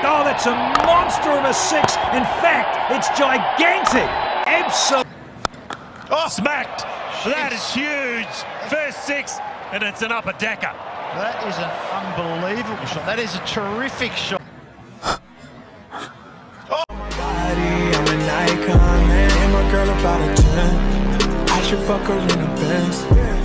Oh, that's a monster of a 6. In fact, it's gigantic. Absolutely. Oh, smacked. That is huge. First 6, and it's an upper decker. That is an unbelievable shot. That is a terrific shot. I'm an icon, man. And my girl about a 10. I should fuck her in the Benz.